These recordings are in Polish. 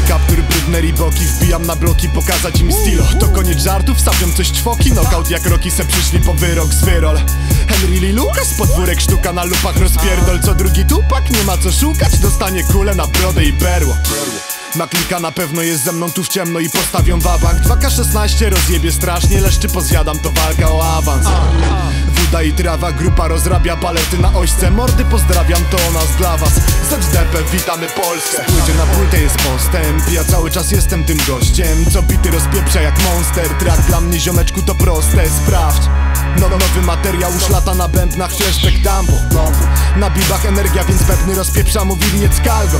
kaptur, brudne riboki. Wbijam na bloki, pokazać im stilo. To koniec żartów, sapią coś ćwoki. Knockout jak Rocky, se przyszli po wyrok z Wyrol. Henry Lee Lucas, podwórek sztuka na lupach rozpierdol. Co drugi tupak, nie ma co szukać. Dostanie kulę na brodę i berło. Na klika na pewno jest ze mną tu w ciemno i postawią wabank. 2K16 rozjebie strasznie, leszczy pozjadam, to walka o awans. Woda i trawa, grupa rozrabia balety na ośce. Mordy pozdrawiam, to o nas dla was. ZDP, witamy Polskę. Spójrz na płytę, jest postęp. Ja cały czas jestem tym gościem, co bity rozpieprza jak monster. Track dla mnie, ziomeczku, to proste, sprawdź. Nowy materiał, już lata na bębnach, flashback dambo. Na bibach energia, więc bębny rozpieprza, mówili jedz kalgon.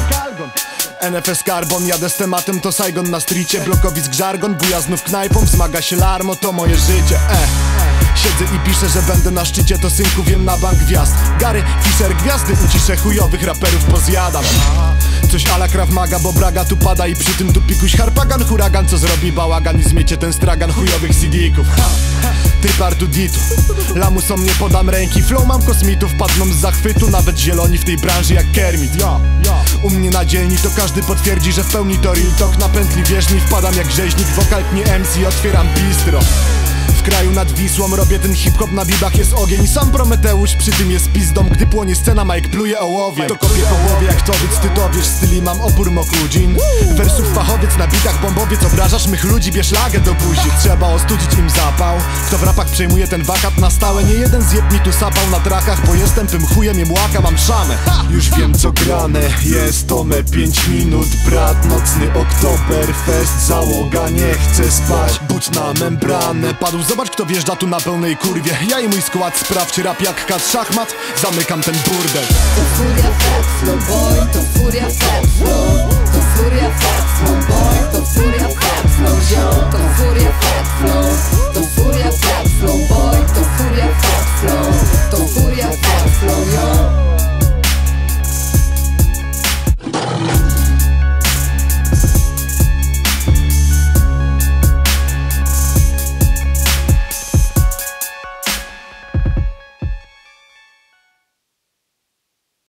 NFS Carbon, jadę z tematem, to Saigon na stricie. Blokowisk żargon, buja znów knajpą, wzmaga się larmo, to moje życie. Siedzę i piszę, że będę na szczycie, to synku wiem na bank gwiazd. Gary Fisher, gwiazdy uciszę, chujowych raperów pozjadam. Coś ala Krav Maga, bo braga tu pada i przy tym tu pikuś harpagan. Huragan, co zrobi bałagan i zmiecie ten stragan chujowych CD-ków. Typ Artuditu, lamusom nie podam ręki. Flow mam kosmitów, padną z zachwytu. Nawet zieloni w tej branży jak Kermit. U mnie na dzielni to każdy potwierdzi, że w pełni to real talk. Na pętli wierzchni wpadam jak rzeźnik, wokal tnie MC, otwieram bistro. W kraju nad Wisłą robię ten hip-hop, na bibach jest ogień. I sam Prometeusz przy tym jest pizdą. Gdy płonie scena, Mike pluje ołowiem. To kopię po głowie jak towiec, ty to wiesz, styli mam opór mokudzin. Wersów fachowiec, na bitach bombowiec. Obrażasz mych ludzi, bierz lagę do buzi. Trzeba ostudzić im zapał. Kto w rapach przejmuje ten wakat na stałe. Nie jeden zjeb mi tu sapał na trakach, bo jestem tym chujem, jem łaka, mam szamę. Już wiem co grane, jest to me 5 minut. Brat, nocny Oktoberfest, załoga nie chce spać. Budź na membranę, padł, zobacz kto wjeżdża tu na pełnej kurwie. Ja i mój skład, sprawdź rap jak kat szachmat. Zamykam ten burdel. To furia fat flow boy, to furia fat flow. To furia fat flow boy, to furia fat flow ziom. To furia fat flow, to furia